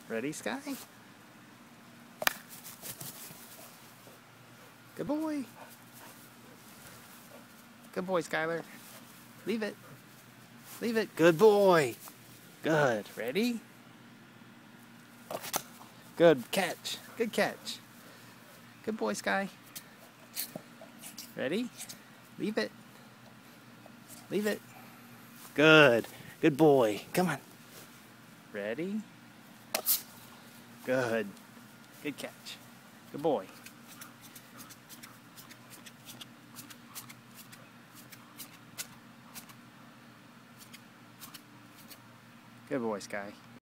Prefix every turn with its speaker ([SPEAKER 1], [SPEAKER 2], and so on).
[SPEAKER 1] Ready, Sky? Good boy. Good boy, Skyler. Leave it. Leave it. Good boy. Good. Ready? Good catch. Good catch. Good boy, Sky. Ready? Leave it. Leave it. Good. Good boy. Come on. Ready? Good. Good catch. Good boy. Good boy, Sky.